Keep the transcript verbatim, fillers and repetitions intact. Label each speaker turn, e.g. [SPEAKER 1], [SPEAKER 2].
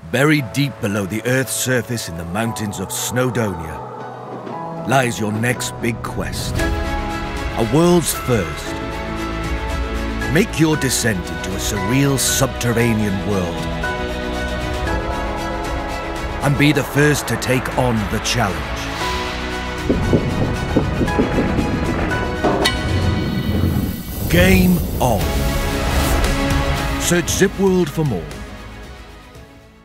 [SPEAKER 1] Buried deep below the Earth's surface in the mountains of Snowdonia lies your next big quest. A world's first. Make your descent into a surreal subterranean world and be the first to take on the challenge. Game on. Search Zipworld for more.